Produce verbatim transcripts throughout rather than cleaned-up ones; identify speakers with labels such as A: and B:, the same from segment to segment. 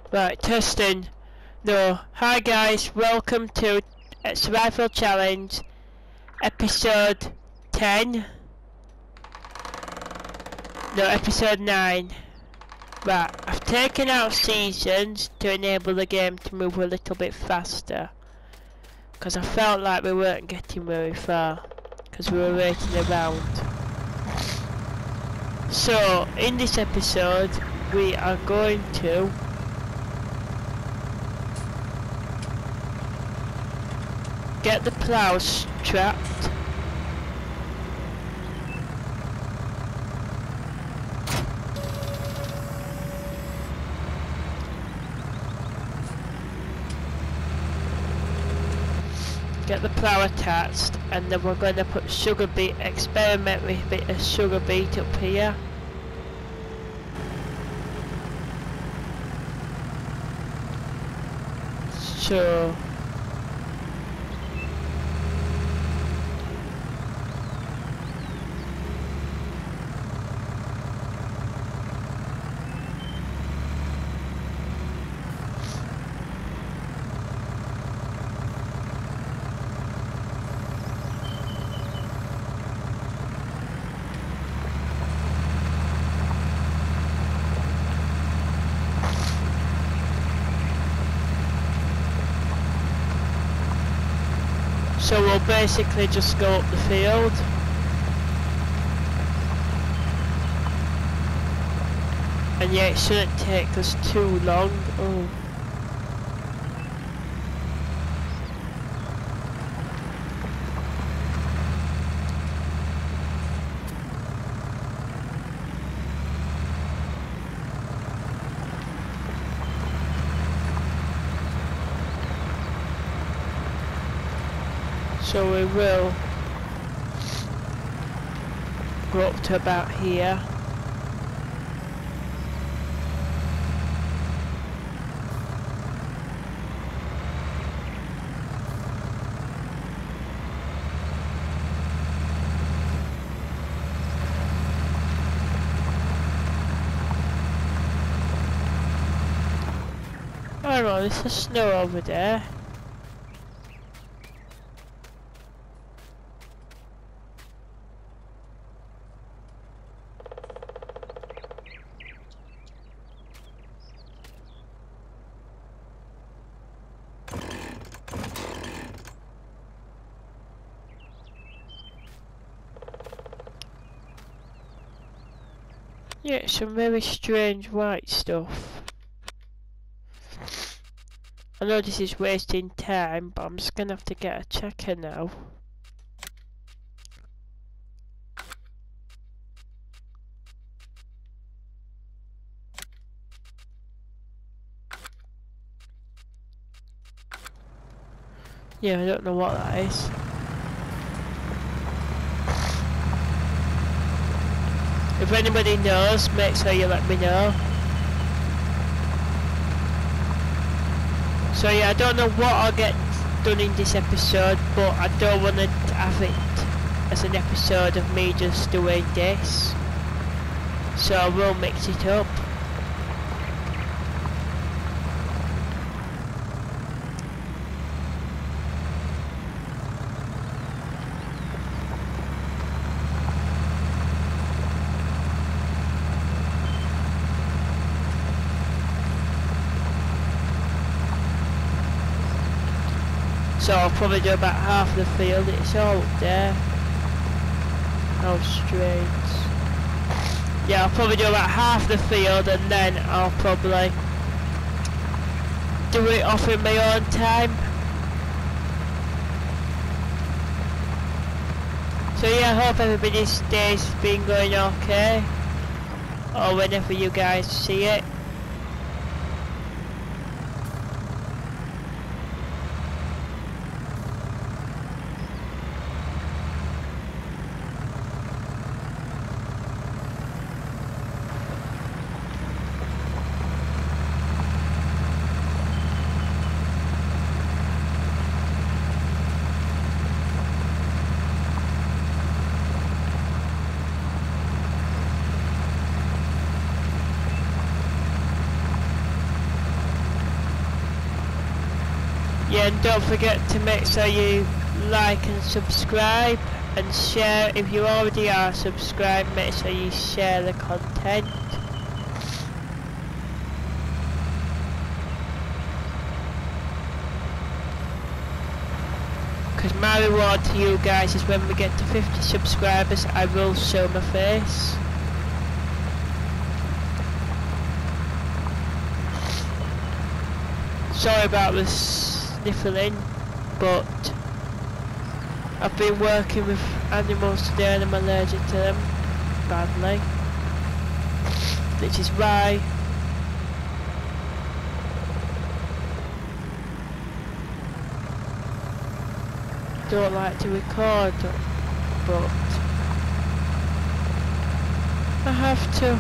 A: Right, testing. No. Hi guys, welcome to uh, Survival Challenge episode ten. No, episode nine. Right, I've taken out seasons to enable the game to move a little bit faster. Because I felt like we weren't getting very far. Because we were waiting around. So, in this episode, we are going to get the plows trapped. Get the plough attached, and then we're going to put sugar beet, experiment with a bit of sugar beet up here. So So we'll basically just go up the field. And yeah, it shouldn't take us too long. Oh. So we will go up to about here. Oh no, there's a snow over there. Yeah, some very strange white stuff. I know this is wasting time, but I'm just gonna have to get a checker now. Yeah, I don't know what that is. If anybody knows, make sure you let me know. So yeah, I don't know what I'll get done in this episode, but I don't want to have it as an episode of me just doing this. So I will mix it up. So I'll probably do about half the field. It's all up there. How strange. Yeah, I'll probably do about half the field and then I'll probably do it off in my own time. So yeah, I hope everybody's day's been going okay. Or whenever you guys see it. Yeah, and don't forget to make sure you like and subscribe and share. If you already are subscribed, make sure you share the content. Because my reward to you guys is when we get to fifty subscribers, I will show my face. Sorry about the sniffling, but I've been working with animals today and I'm allergic to them badly, which is why I don't like to record, but I have to.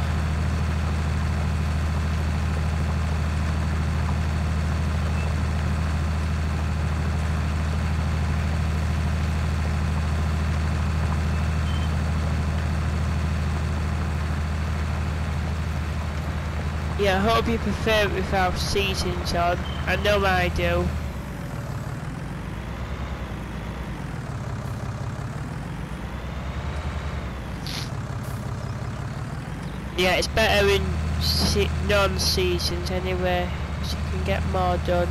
A: Yeah, I hope you prefer it without seasons on. I know I do. Yeah, it's better in se non-seasons anyway, so you can get more done.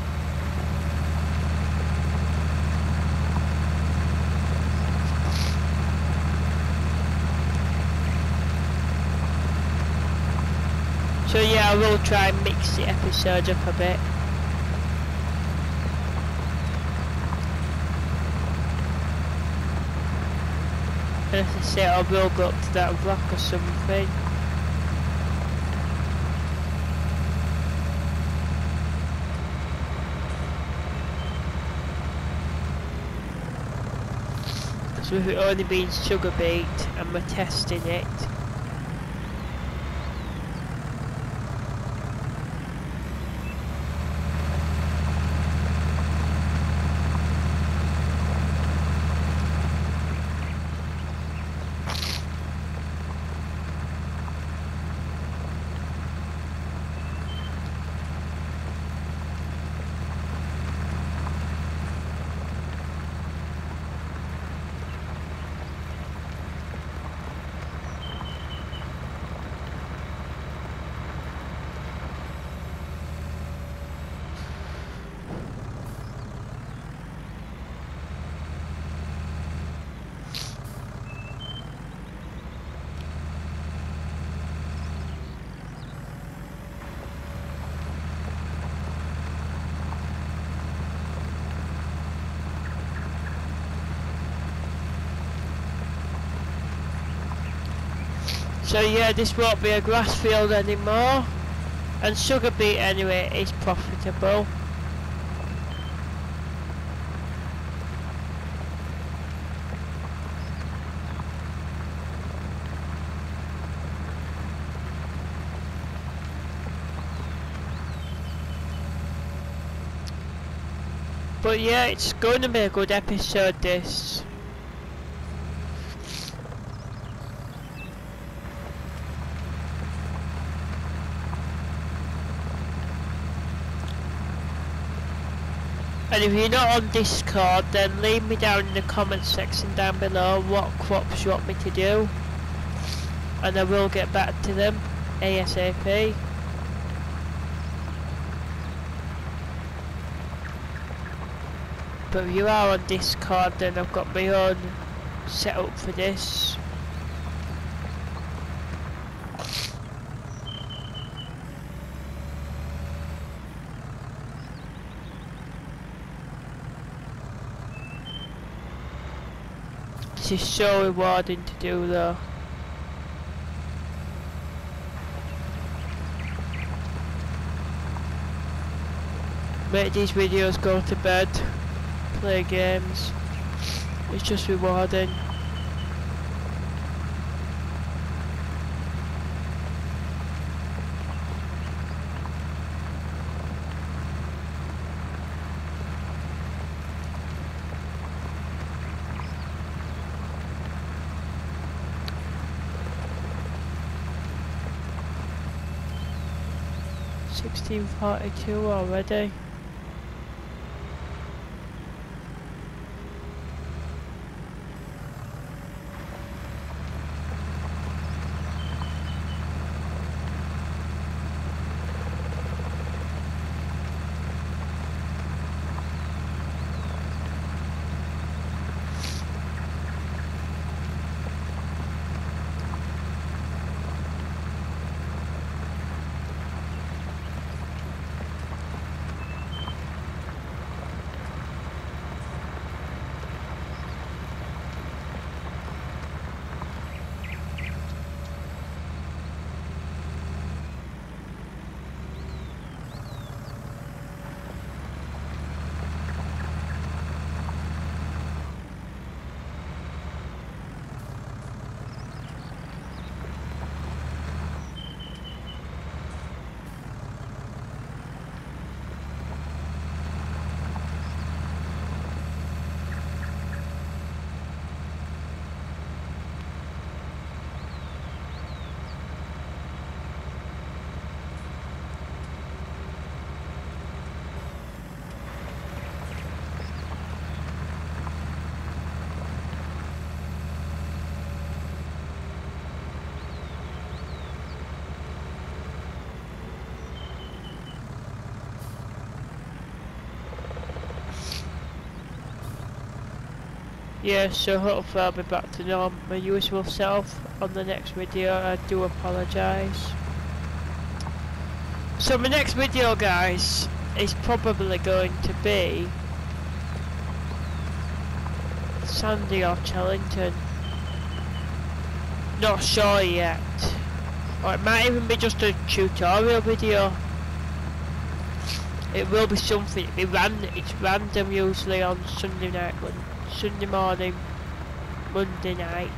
A: So yeah, I will try and mix the episode up a bit. And as I say, I will go up to that rock or something. So with it only being sugar beet and we're testing it. So yeah, this won't be a grass field anymore, and sugar beet anyway is profitable. But yeah, it's going to be a good episode this. And if you're not on Discord, then leave me down in the comment section down below what crops you want me to do, and I will get back to them ASAP. But if you are on Discord, then I've got my own setup for this. This is so rewarding to do though. Make these videos, go to bed, play games. It's just rewarding. sixteen forty-two already. yeah, so hopefully I'll be back to norm my usual self on the next video. I do apologise. So my next video, guys, is probably going to be Sandy or Chellington. Not sure yet. Or it might even be just a tutorial video. It will be something. It be ran it's random usually on Sunday night, Sunday morning, Monday night.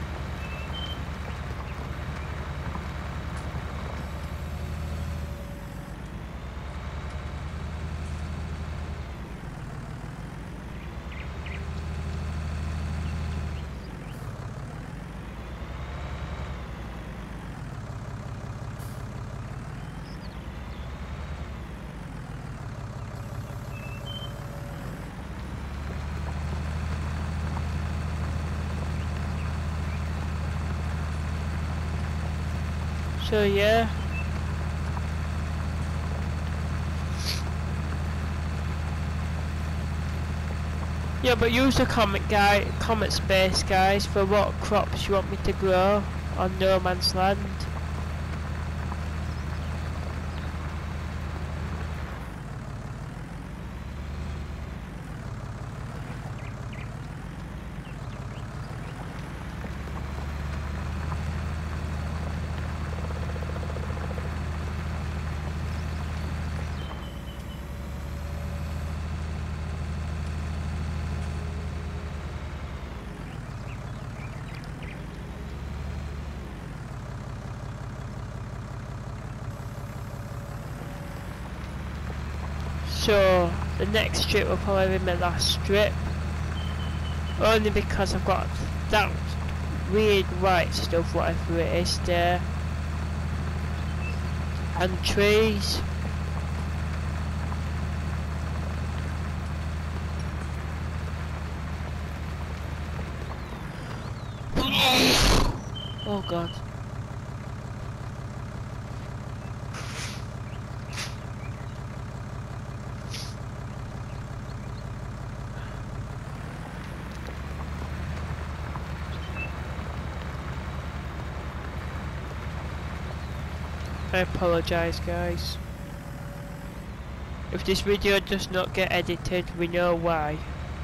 A: So yeah. Yeah, but use the comment guy, comment space, guys, for what crops you want me to grow on No Man's Land. So the next strip will probably be my last strip, only because I've got that weird white stuff, whatever it is there, and trees. Oh god. I apologise, guys. If this video does not get edited, we know why.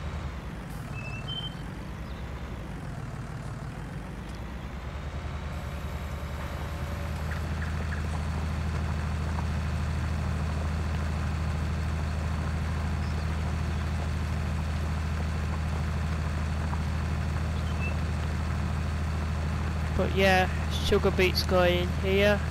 A: But yeah, sugar beets going in here.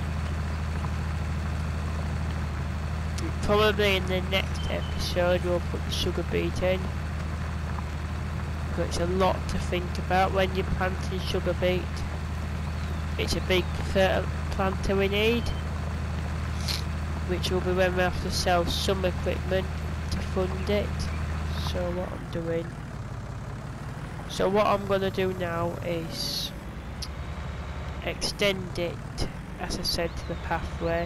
A: Probably in the next episode we'll put the sugar beet in. But it's a lot to think about when you're planting sugar beet. It's a big fertile planter we need, which will be when we have to sell some equipment to fund it. So what I'm doing, so what I'm gonna do now is extend it, as I said, to the pathway.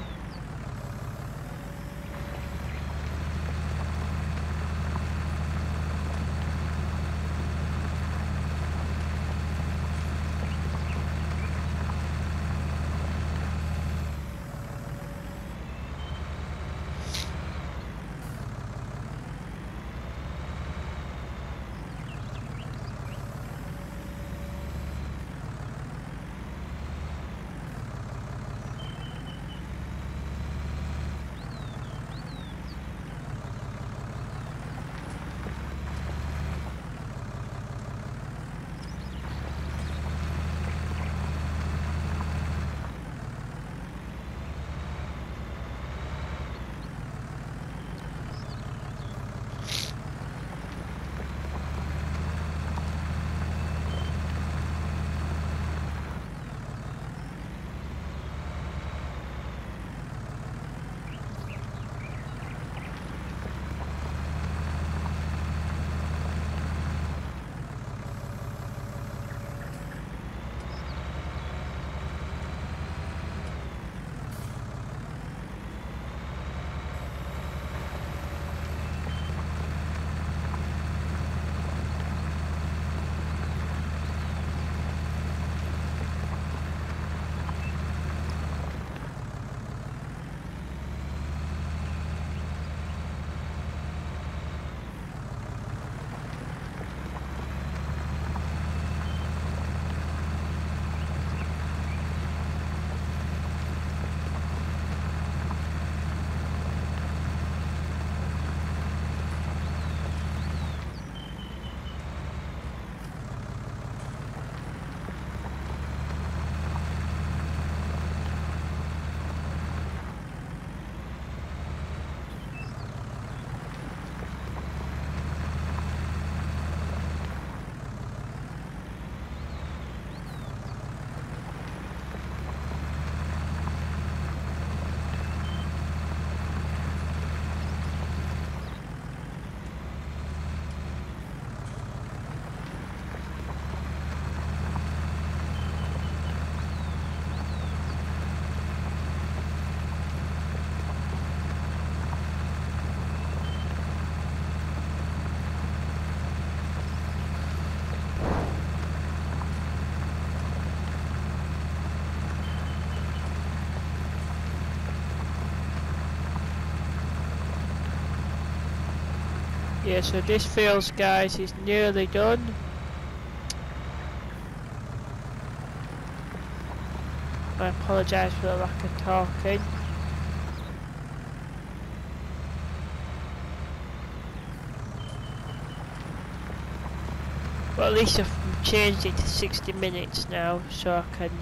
A: Yeah, so this fields, guys, is nearly done. I apologise for the lack of talking. But at least I've changed it to sixty minutes now, so I can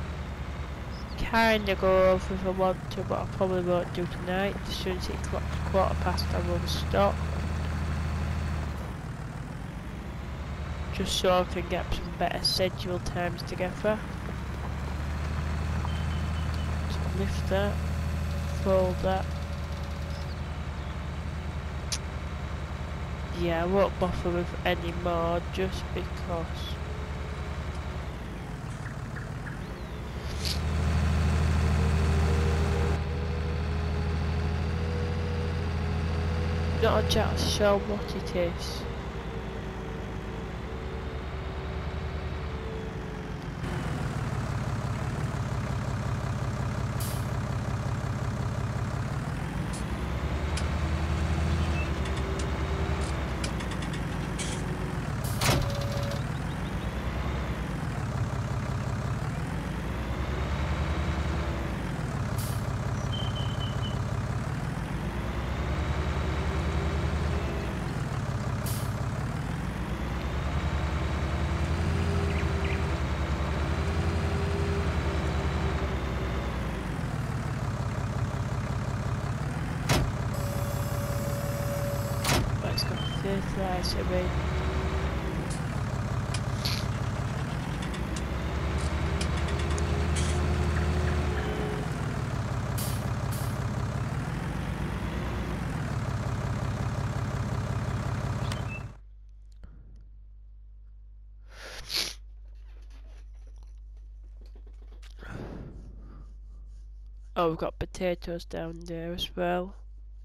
A: kinda go over if I want to, but I probably won't do tonight. As soon as it clocks quarter past, I will stop. Just so I can get some better schedule times together. So lift that, fold that. Yeah, I won't bother with any more just because. Not just show what it is. It's got fertiliser in. Oh, we've got potatoes down there as well.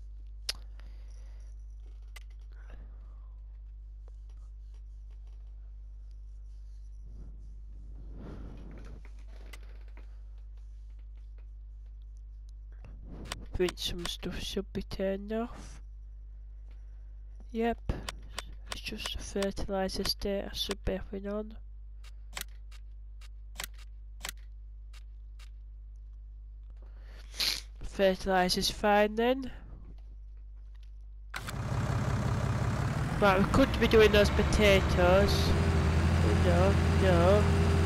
A: Think some stuff should be turned off. Yep, it's just a fertiliser state I should be having on. Fertiliser's fine then. Right, we could be doing those potatoes. No, no.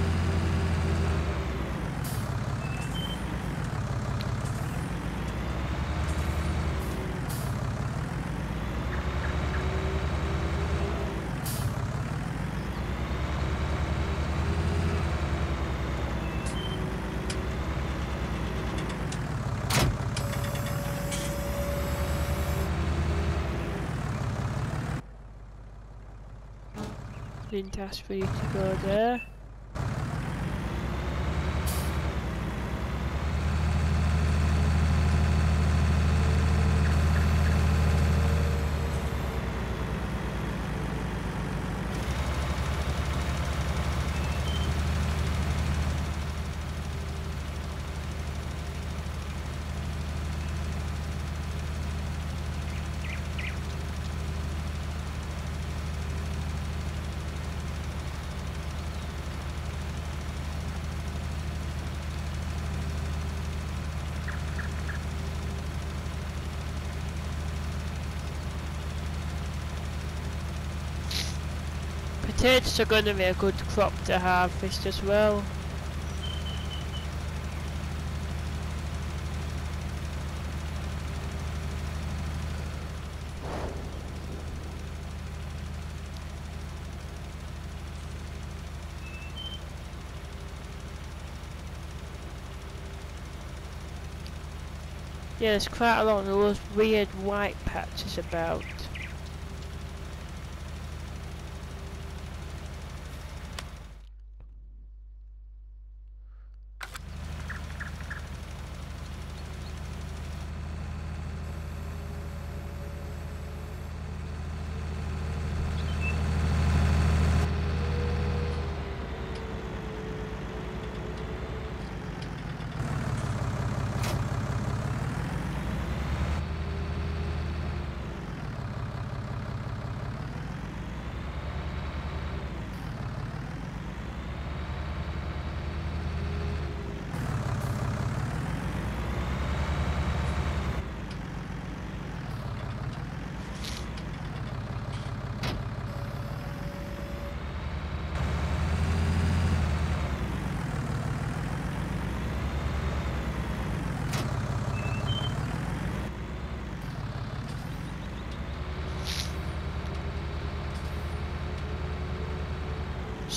A: Didn't ask for you to go there. Potatoes are going to be a good crop to harvest as well. Yeah, there's quite a lot of those weird white patches about.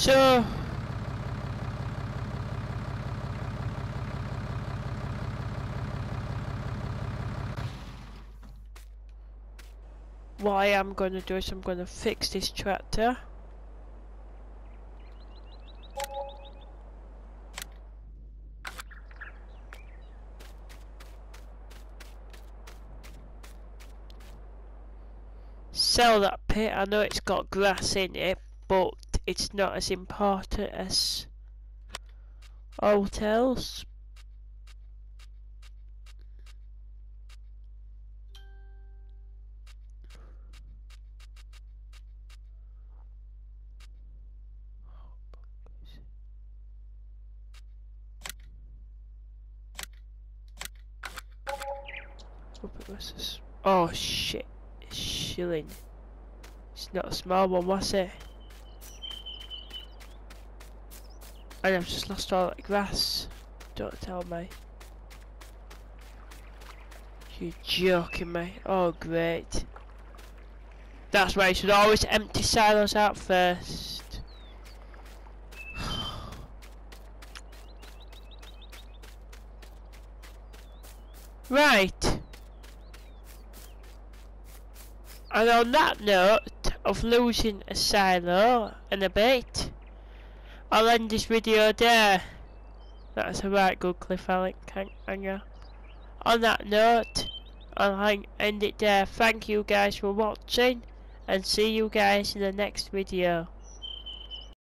A: So what I am going to do is I'm going to fix this tractor. Sell that pit. I know it's got grass in it, but it's not as important as hotels. Oh shit, it's shilling. It's not a small one, was it? And I've just lost all that grass. Don't tell me. You're joking me. Oh great. That's why you should always empty silos out first. Right. And on that note of losing a silo and a bait, I'll end this video there. That's a right good cliffhanger. On that note, I'll end it there. Thank you guys for watching, and see you guys in the next video.